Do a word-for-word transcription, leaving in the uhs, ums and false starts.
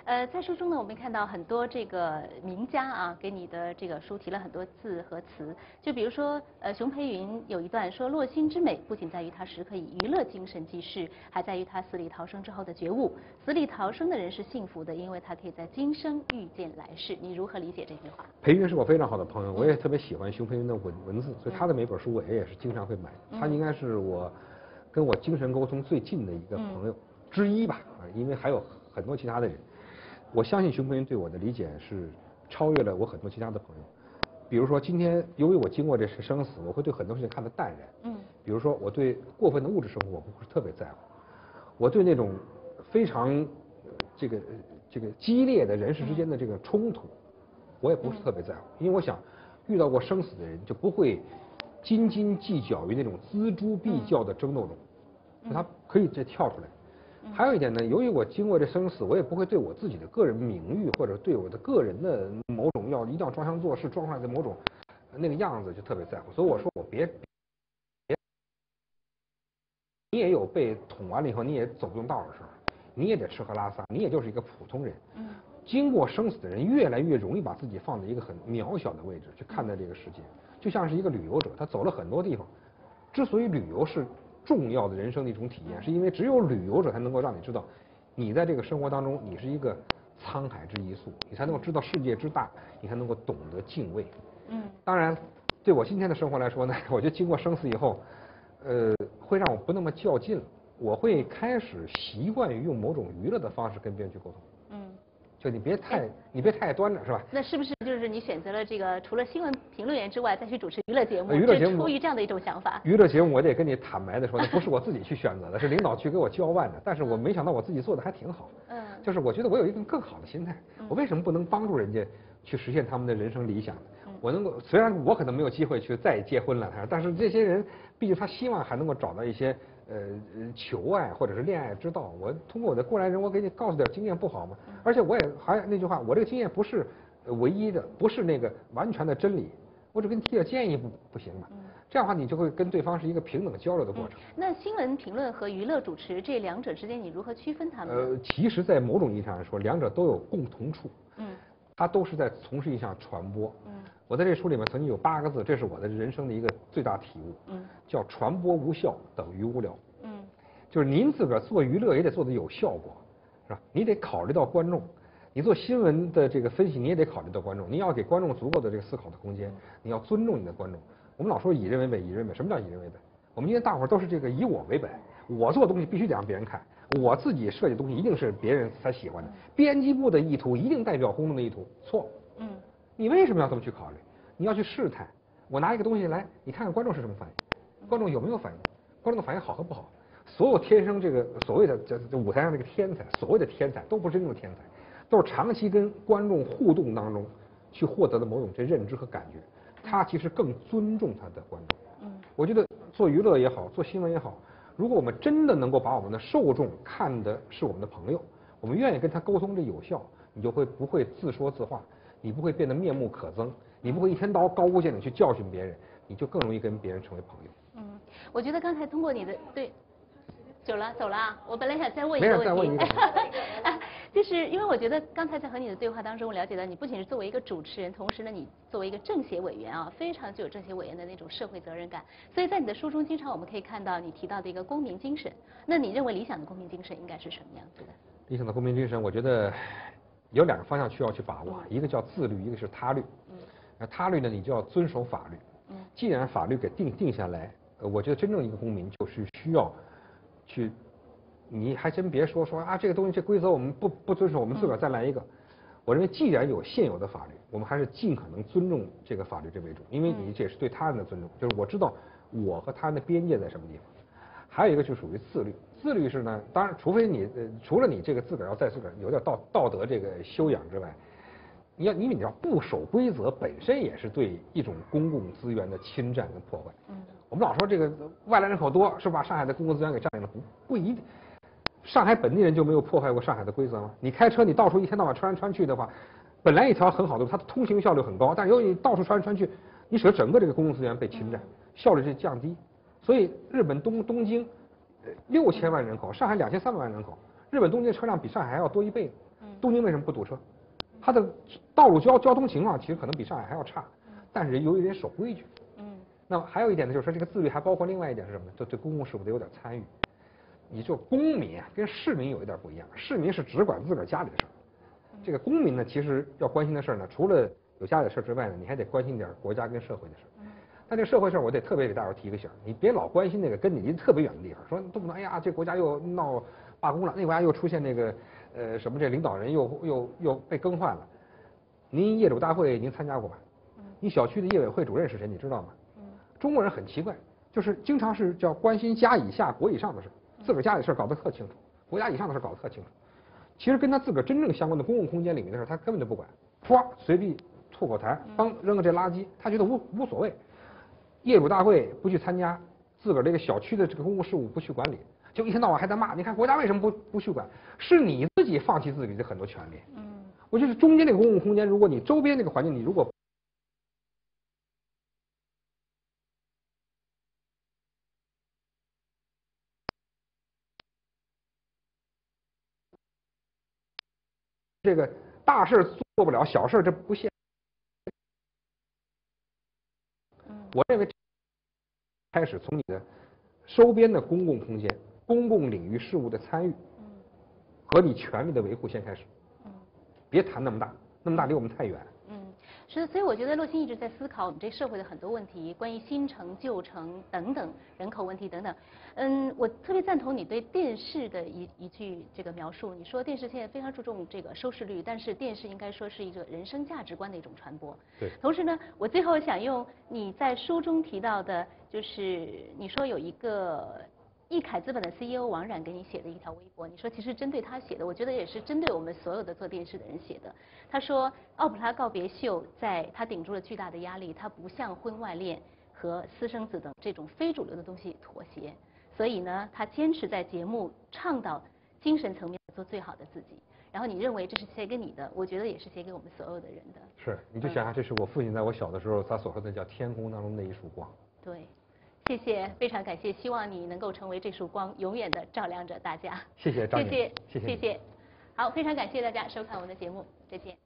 呃，在书中呢，我们看到很多这个名家啊，给你的这个书提了很多字和词。就比如说，呃，熊培云有一段说，洛心之美不仅在于他时刻以娱乐精神记事，还在于他死里逃生之后的觉悟。死里逃生的人是幸福的，因为他可以在今生遇见来世。你如何理解这句话？ 培云是我非常好的朋友，我也特别喜欢熊培云的文文字，所以他的每本书我也是经常会买。他应该是我跟我精神沟通最近的一个朋友之一吧，啊，因为还有很多其他的人。我相信熊培云对我的理解是超越了我很多其他的朋友。比如说今天，由于我经过这是生死，我会对很多事情看得淡然。嗯。比如说我对过分的物质生活我不是特别在乎，我对那种非常这个这个激烈的人世之间的这个冲突，我也不是特别在乎，因为我想遇到过生死的人就不会斤斤计较于那种锱铢必较的争斗中，他可以再跳出来。还有一点呢，由于我经过这生死，我也不会对我自己的个人名誉或者对我的个人的某种要一定要装腔作势装出来的某种那个样子就特别在乎。所以我说我别别，你也有被捅完了以后你也走不动道的时候，你也得吃喝拉撒，你也就是一个普通人。嗯。经过生死的人越来越容易把自己放在一个很渺小的位置去看待这个世界，就像是一个旅游者，他走了很多地方。之所以旅游是重要的人生的一种体验，是因为只有旅游者才能够让你知道，你在这个生活当中，你是一个沧海之一粟，你才能够知道世界之大，你才能够懂得敬畏。嗯，当然，对我今天的生活来说呢，我觉得经过生死以后，呃，会让我不那么较劲了，我会开始习惯于用某种娱乐的方式跟别人去沟通。嗯。就你别太，你别太端着，是吧？ 那是不是就是你选择了这个除了新闻评论员之外，再去主持娱乐节目？ 娱乐节目出于这样的一种想法。 娱乐节目我得跟你坦白的说，那不是我自己去选择的，是领导去给我交办的。但是我没想到我自己做的还挺好。嗯。就是我觉得我有一个更好的心态，我为什么不能帮助人家去实现他们的人生理想？我能够，虽然我可能没有机会去再结婚了，但是这些人毕竟他希望还能够找到一些。呃，求爱或者是恋爱之道，我通过我的过来人，我给你告诉点经验不好吗？而且我也还那句话，我这个经验不是唯一的，不是那个完全的真理，我只给你提点建议不不行吗？这样的话，你就会跟对方是一个平等交流的过程。 嗯、那新闻评论和娱乐主持这两者之间，你如何区分他们？ 呃，其实，在某种意义上来说，两者都有共同处。嗯。它都是在从事一项传播。嗯。我在这书里面曾经有八个字，这是我的人生的一个最大体悟。嗯。叫传播无效等于无聊。嗯。就是您自个儿做娱乐也得做得有效果，是吧？你得考虑到观众，你做新闻的这个分析你也得考虑到观众，你要给观众足够的这个思考的空间，你要尊重你的观众。我们老说以人为本，以人为本，什么叫以人为本？我们今天大伙儿都是这个以我为本，我做的东西必须得让别人看，我自己设计的东西一定是别人才喜欢的，编辑部的意图一定代表公众的意图，错。嗯。你为什么要这么去考虑？你要去试探。我拿一个东西来，你看看观众是什么反应，观众有没有反应，观众的反应好和不好。所有天生这个所谓的这这舞台上这个天才，所谓的天才都不是真正的天才，都是长期跟观众互动当中去获得的某种这认知和感觉。他其实更尊重他的观众。嗯，我觉得做娱乐也好，做新闻也好，如果我们真的能够把我们的受众看的是我们的朋友，我们愿意跟他沟通的有效，你就会不会自说自话，你不会变得面目可憎，你不会一天到高屋建瓴去教训别人，你就更容易跟别人成为朋友。 嗯，我觉得刚才通过你的对。走了走了啊！我本来想再问一个问题， 没有再问一个就是因为我觉得刚才在和你的对话当中，我了解到你不仅是作为一个主持人，同时呢，你作为一个政协委员啊，非常具有政协委员的那种社会责任感。所以在你的书中，经常我们可以看到你提到的一个公民精神。那你认为理想的公民精神应该是什么样子的？ 理想的公民精神，我觉得有两个方向需要去把握，一个叫自律，一个是他律。嗯。那他律呢，你就要遵守法律。嗯。既然法律给定定下来，呃，我觉得真正一个公民就是需要。去，你还真别说说啊，这个东西这规则我们不不遵守，我们自个儿再来一个。我认为既然有现有的法律，我们还是尽可能尊重这个法律这为主，因为你这也是对他人的尊重，就是我知道我和他人的边界在什么地方。还有一个就属于自律，自律是呢，当然除非你呃除了你这个自个儿要在自个儿有点道道德这个修养之外，你要你你要不守规则本身也是对一种公共资源的侵占跟破坏。嗯。我们老说这个外来人口多是把上海的公共资源给占领了，不不一定。上海本地人就没有破坏过上海的规则吗？你开车你到处一天到晚穿来穿去的话，本来一条很好的路，它的通行效率很高，但由于你到处穿来穿去，你使得整个这个公共资源被侵占，效率就降低。所以日本东东京六千万人口，上海两千三百万人口，日本东京的车辆比上海还要多一倍。 东京为什么不堵车？它的道路交交通情况其实可能比上海还要差，但是有一点守规矩。 嗯。 那么还有一点呢，就是说这个自律还包括另外一点是什么呢？就对公共事务得有点参与。你就公民啊，跟市民有一点不一样。市民是只管自个儿家里的事儿，这个公民呢，其实要关心的事儿呢，除了有家里的事儿之外呢，你还得关心点国家跟社会的事儿。但这个社会事儿，我得特别给大伙提个醒，你别老关心那个跟你离特别远的地方，说动不动哎呀，这国家又闹罢工了，那国家又出现那个呃什么这领导人又又又被更换了。您业主大会您参加过吧？你小区的业委会主任是谁？你知道吗？中国人很奇怪，就是经常是叫关心家以下国以上的事，自个儿家里事儿搞得特清楚，国家以上的事搞得特清楚。其实跟他自个儿真正相关的公共空间里面的事，他根本就不管，唰随地吐口痰，帮扔个这垃圾，他觉得无无所谓。业主大会不去参加，自个儿这个小区的这个公共事务不去管理，就一天到晚还在骂。你看国家为什么不不去管？是你自己放弃自己的很多权利。嗯，我觉得中间这个公共空间，如果你周边这个环境，你如果这个大事做不了，小事这不限。我认为开始从你的周边的公共空间、公共领域事务的参与，和你权利的维护先开始。别谈那么大，那么大离我们太远。 嗯，是的，所以我觉得洛星一直在思考我们这社会的很多问题，关于新城、旧城等等人口问题等等。嗯，我特别赞同你对电视的一一句这个描述，你说电视现在非常注重这个收视率，但是电视应该说是一个人生价值观的一种传播。 对。 同时呢，我最后想用你在书中提到的，就是你说有一个易凯资本的 C E O 王冉给你写的一条微博，你说其实针对他写的，我觉得也是针对我们所有的做电视的人写的。他说，奥普拉告别秀在他顶住了巨大的压力，他不向婚外恋和私生子等这种非主流的东西妥协，所以呢，他坚持在节目倡导精神层面做最好的自己。然后你认为这是写给你的，我觉得也是写给我们所有的人的。 是，你就想想，这是我父亲在我小的时候他所说的叫天空当中的一束光。 对。谢谢，非常感谢，希望你能够成为这束光，永远的照亮着大家。 谢谢张谢谢， 谢谢， 谢谢。好，非常感谢大家收看我们的节目，再见。